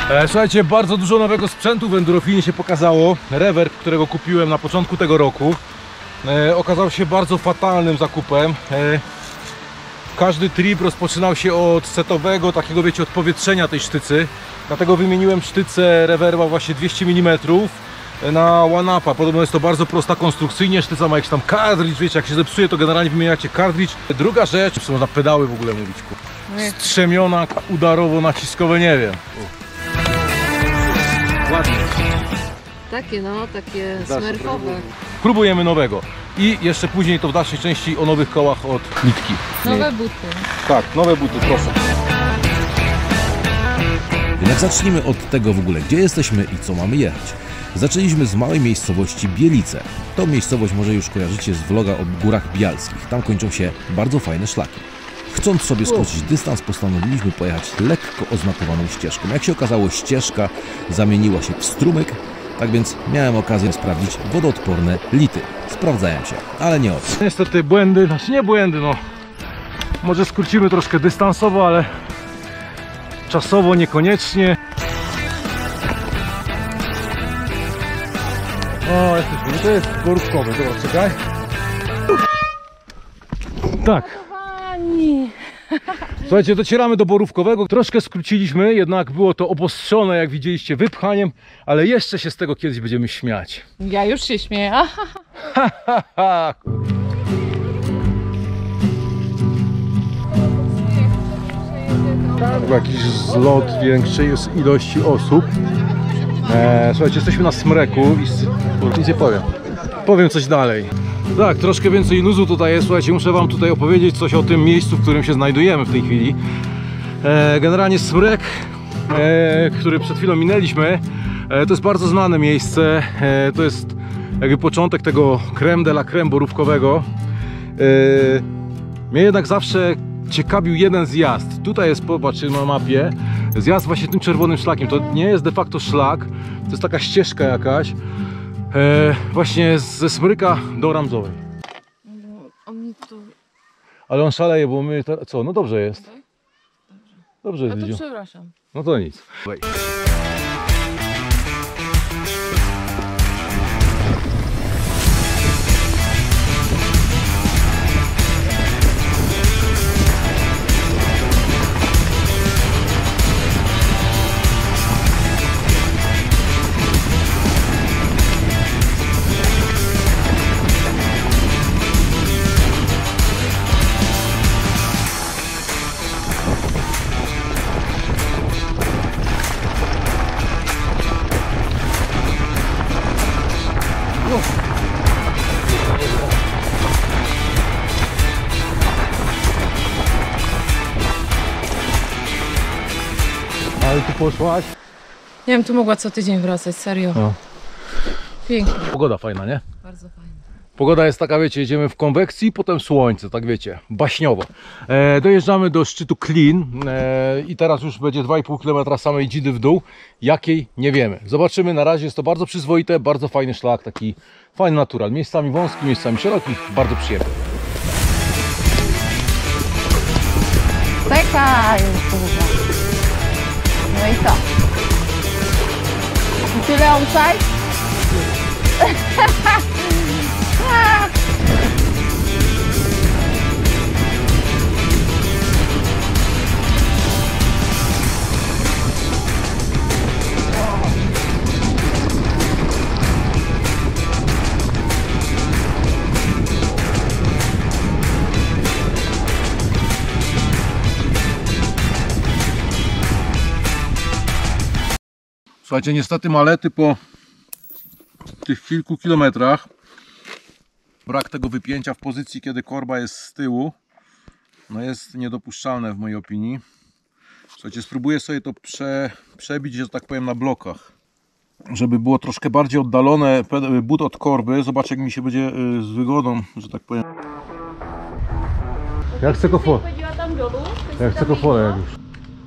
Słuchajcie, bardzo dużo nowego sprzętu w Endurofinie się pokazało. Rewerb, którego kupiłem na początku tego roku, okazał się bardzo fatalnym zakupem. Każdy trip rozpoczynał się od setowego, takiego wiecie, odpowietrzenia tej sztycy. Dlatego wymieniłem sztycę rewerba właśnie 200 mm na one-upa. Podobno jest to bardzo prosta konstrukcyjnie. Sztyca ma jakiś tam kartridż, wiecie, jak się zepsuje, to generalnie wymieniacie kartridż. Druga rzecz, czy można pedały w ogóle mówić? Strzemiona, udarowo-naciskowe, nie wiem. Ładnie. Takie no, takie smerfowe. Próbujemy nowego. I jeszcze później to w dalszej części o nowych kołach od Nitki. Nowe buty. Tak, nowe buty, proszę. Jednak zacznijmy od tego w ogóle, gdzie jesteśmy i co mamy jechać. Zaczęliśmy z małej miejscowości Bielice. Tą miejscowość może już kojarzycie z vloga o Górach Bialskich. Tam kończą się bardzo fajne szlaki. Chcąc sobie skrócić dystans, postanowiliśmy pojechać lekko oznakowaną ścieżką. Jak się okazało, ścieżka zamieniła się w strumyk, tak więc miałem okazję sprawdzić wodoodporne lity. Sprawdzałem się, ale nie o to. Niestety błędy, znaczy nie błędy, no. Może skrócimy troszkę dystansowo, ale czasowo niekoniecznie. O, jesteśmy, to jest borówkowe, dobra, czekaj. Tak. Słuchajcie, docieramy do borówkowego, troszkę skróciliśmy, jednak było to obostrzone, jak widzieliście, wypchaniem, ale jeszcze się z tego kiedyś będziemy śmiać. Ja już się śmieję. Jakiś zlot większej ilości osób. Słuchajcie, jesteśmy na smreku i nic nie powiem. Powiem coś dalej. Tak, troszkę więcej luzu tutaj jest. Słuchajcie, muszę wam tutaj opowiedzieć coś o tym miejscu, w którym się znajdujemy w tej chwili. Generalnie smrek, który przed chwilą minęliśmy, to jest bardzo znane miejsce. To jest jakby początek tego crème de la crème borówkowego. Mnie jednak zawsze ciekawił jeden zjazd. Tutaj jest, popatrzcie na mapie, zjazd właśnie tym czerwonym szlakiem. To nie jest de facto szlak, to jest taka ścieżka jakaś. Właśnie ze Smryka do Ramzowej. Ale on szaleje, bo my... Co? No dobrze jest. Dobrze jest, to przepraszam. No to nic. Ale tu poszłaś? Nie wiem, tu mogła co tydzień wracać, serio. No. Pięknie. Pogoda fajna, nie? Bardzo fajna. Pogoda jest taka, wiecie, jedziemy w konwekcji, potem słońce, tak wiecie, baśniowo. Dojeżdżamy do szczytu Klin i teraz już będzie 2,5 km samej dzidy w dół. Jakiej? Nie wiemy. Zobaczymy, na razie jest to bardzo przyzwoite, bardzo fajny szlak, taki fajny natural. Miejscami wąski, miejscami szeroki, bardzo przyjemny. Czekaj! No i co? I tyle outside? Słuchajcie, niestety malety po tych kilku kilometrach, brak tego wypięcia w pozycji, kiedy korba jest z tyłu, no jest niedopuszczalne w mojej opinii. Słuchajcie, spróbuję sobie to przebić, że tak powiem, na blokach, żeby było troszkę bardziej oddalone but od korby. Zobaczcie, jak mi się będzie z wygodą, że tak powiem. Ja chcę kofolę. Ja chcę kofolę jak już.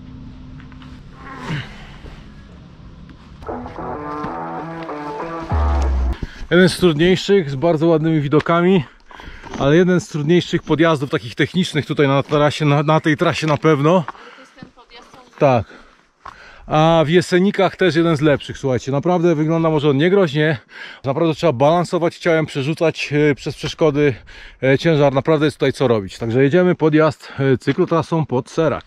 Jeden z trudniejszych, z bardzo ładnymi widokami, ale jeden z trudniejszych podjazdów takich technicznych tutaj na trasie, na tej trasie na pewno. Tak. a w Jesenikach też jeden z lepszych. Słuchajcie, naprawdę wygląda może on niegroźnie. Naprawdę trzeba balansować ciałem, przerzucać przez przeszkody ciężar. Naprawdę jest tutaj co robić. Także jedziemy podjazd cyklotrasą pod Serak.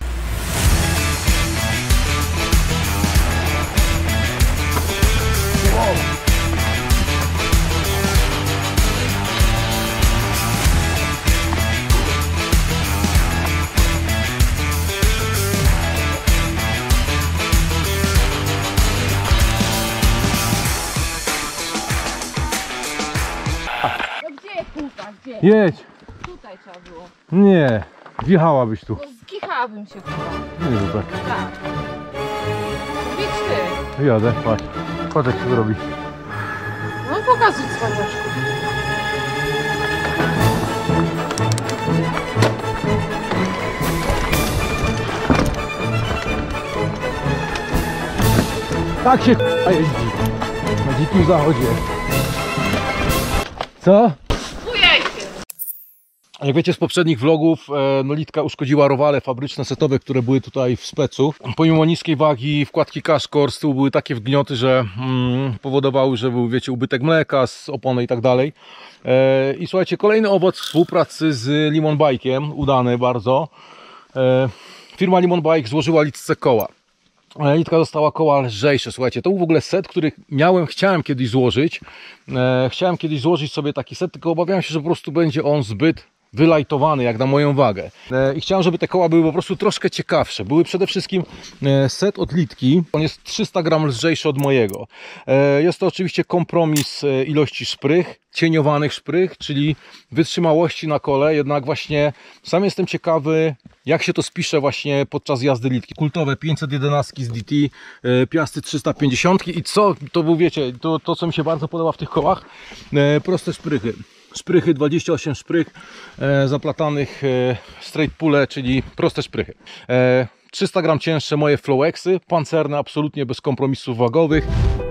Gdzie? Jedź! Tutaj trzeba było. Nie, wjechałabyś tu. No zkichałabym się chyba. Nie zobacz. Tak. Idź ty. Jadę, patrz. Patrz jak się to robi. No pokazuj cwaniaczku. Tak się jeździ. Na dzikim zachodzie. Co? Bujaj się. Jak wiecie z poprzednich vlogów, Nolitka uszkodziła rowale fabryczne, setowe, które były tutaj w specu. Pomimo niskiej wagi, wkładki Cashcore z tyłu były takie wgnioty, że powodowały, że był, wiecie, ubytek mleka z opony i tak dalej. I słuchajcie, kolejny owoc współpracy z Limon Bike'iem, udany bardzo. Firma Limon Bike złożyła Litce koła. Litka dostała koła lżejsze. Słuchajcie, to był w ogóle set, który chciałem kiedyś złożyć. Chciałem kiedyś złożyć sobie taki set, tylko obawiałem się, że po prostu będzie on zbyt wylajtowany jak na moją wagę. I chciałem, żeby te koła były po prostu troszkę ciekawsze. Były przede wszystkim set od Litki. On jest 300 gram lżejszy od mojego. Jest to oczywiście kompromis ilości szprych, cieniowanych szprych, czyli wytrzymałości na kole. Jednak właśnie sam jestem ciekawy, jak się to spisze właśnie podczas jazdy Litki. Kultowe 511 z DT, Piasty 350 i co, to był, wiecie, to co mi się bardzo podoba w tych kołach, proste szprychy. Szprychy, 28 szprych zaplatanych straight pulle, czyli proste szprychy. 300 gram cięższe moje Flowexy, pancerne, absolutnie bez kompromisów wagowych.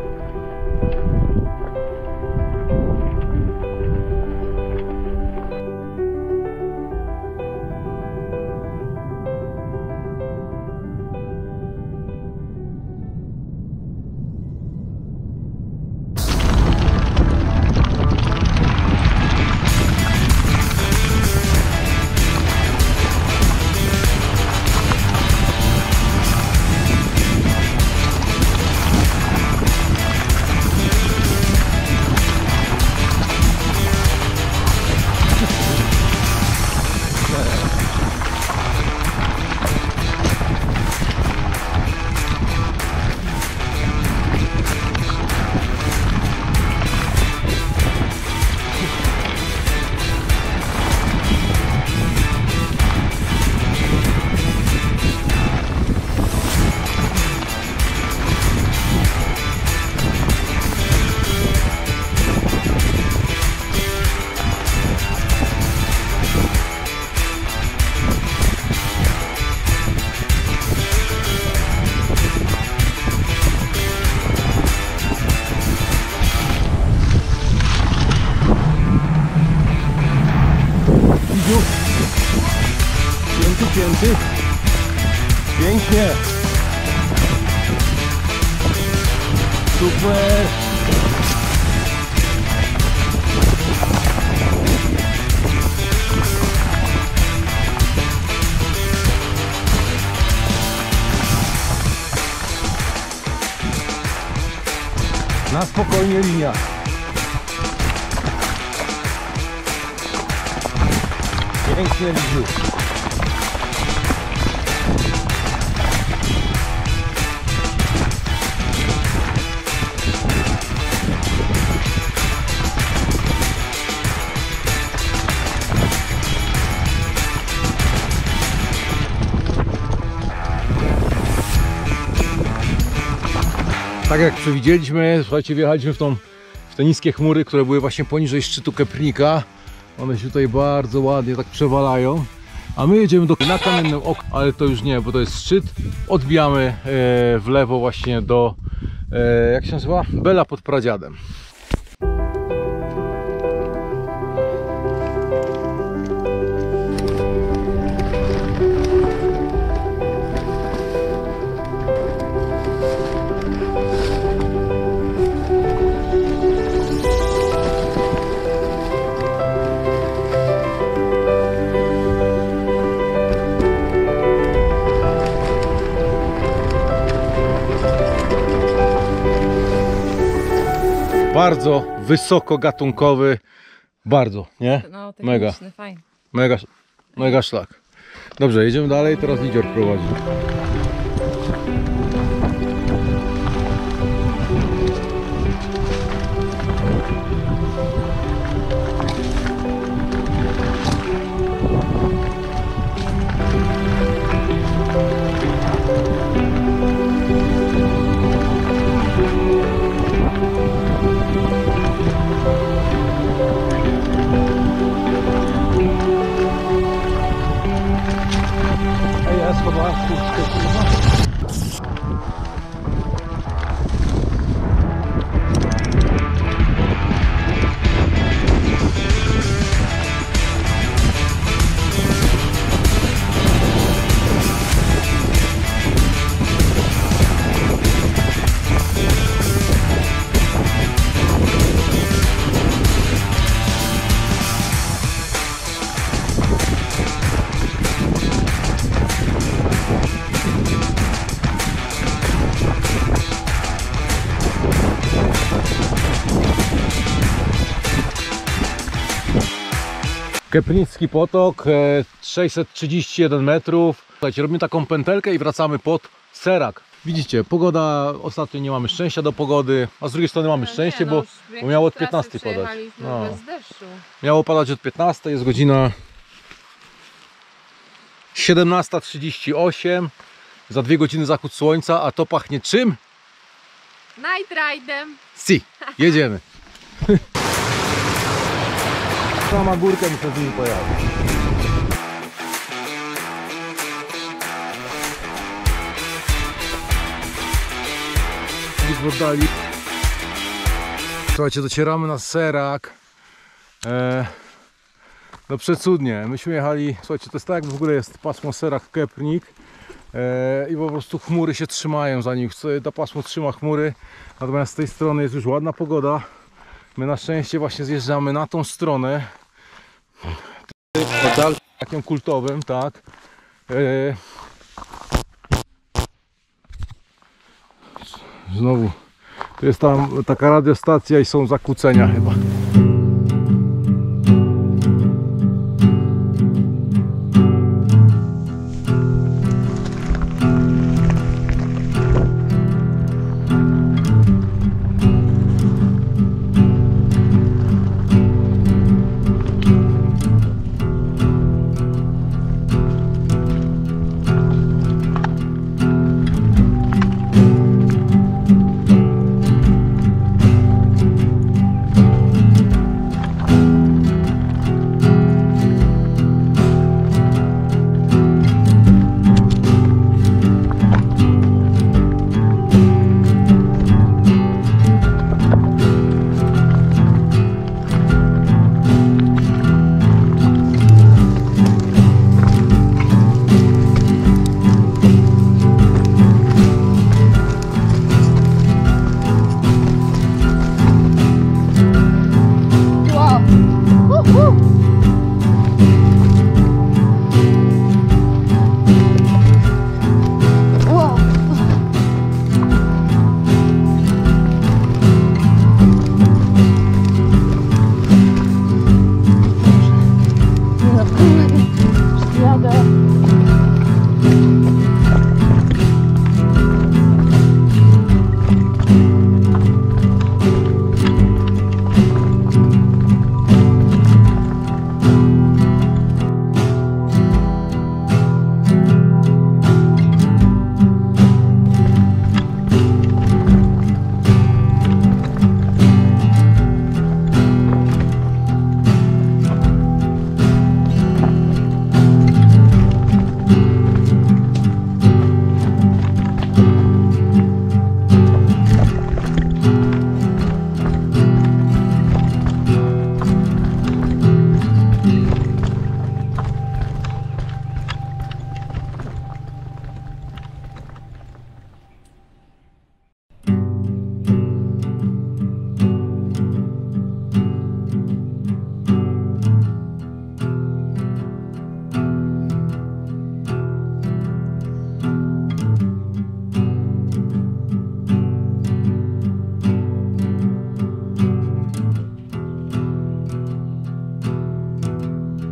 Pięty. Pięknie. Super. Na spokojnie linia. Pięknie, Lidziu. Tak jak przewidzieliśmy, słuchajcie, wjechaliśmy w te niskie chmury, które były właśnie poniżej szczytu Keprnika. One się tutaj bardzo ładnie tak przewalają. A my jedziemy na Kamiennym Oku, ale to już nie, bo to jest szczyt. Odbijamy w lewo właśnie do, jak się nazywa? Bela pod Pradziadem. bardzo wysoko gatunkowy, bardzo, nie? No, Mega. techniczny, fajny. Mega szlak. Dobrze, jedziemy dalej, teraz Lidzior prowadzi. Ja schowałem kurtkę, kurwa. Keprnicki potok, 631 metrów. Słuchajcie, robimy taką pętelkę i wracamy pod Serak. Widzicie, pogoda, ostatnio nie mamy szczęścia do pogody, a z drugiej strony mamy szczęście, bo miało od 15 padać. No. Bez deszczu. Miało padać od 15, jest godzina 17:38. Za 2 godziny zachód słońca, a to pachnie czym? Night ride'em. Si, jedziemy. Sama górka mi się z nimi pojawi. W oddali. Słuchajcie, docieramy na Serak. No przecudnie. Myśmy jechali, słuchajcie, to jest tak, jak w ogóle jest pasmo Serak-Kepnik i po prostu chmury się trzymają za nich. To pasmo trzyma chmury, natomiast z tej strony jest już ładna pogoda. My na szczęście właśnie zjeżdżamy na tą stronę. Oddal takim kultowym, tak. Znowu, tu jest tam taka radiostacja i są zakłócenia chyba.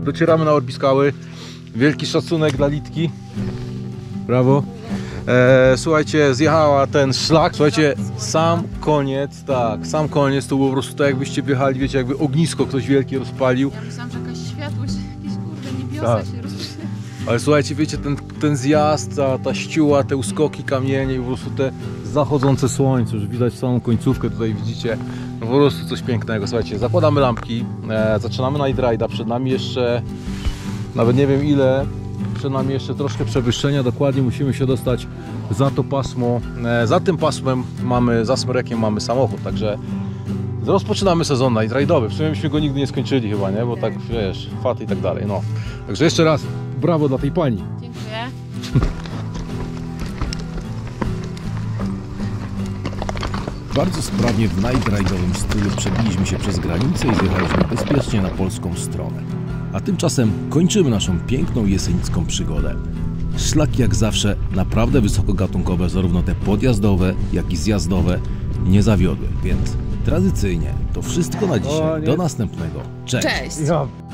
docieramy na Orbiskały. Wielki szacunek dla Litki. Brawo. Słuchajcie, zjechała ten szlak. Słuchajcie, sam koniec, tak, sam koniec to było po prostu tak, jakbyście wjechali, wiecie, jakby ognisko ktoś wielkie rozpalił. Ja myślałam, że jakaś światłość, jakieś kurde niebiosa Tak. się rozpoczyna. Ale słuchajcie, wiecie, ten zjazd, ta ścióła, te uskoki kamienie i po prostu te zachodzące słońce, już widać całą końcówkę, tutaj widzicie, no po prostu coś pięknego. Słuchajcie, zakładamy lampki, zaczynamy night ride'a, przed nami jeszcze, nawet nie wiem ile, przed nami jeszcze troszkę przewyższenia, dokładnie musimy się dostać za to pasmo, za tym pasmem mamy, za smyrekiem mamy samochód, także rozpoczynamy sezon night ride'owy. W sumie myśmy go nigdy nie skończyli chyba, nie? Bo tak, wiesz, faty i tak dalej, no. Także jeszcze raz brawo dla tej pani. Dziękuję. Bardzo sprawnie w night ride'owym stylu przebiliśmy się przez granicę i zjechaliśmy bezpiecznie na polską stronę. A tymczasem kończymy naszą piękną jeseniecką przygodę. Szlaki jak zawsze naprawdę wysokogatunkowe, zarówno te podjazdowe, jak i zjazdowe, nie zawiodły, więc tradycyjnie to wszystko na dzisiaj. O, nie. Do następnego. Cześć! Cześć. Ja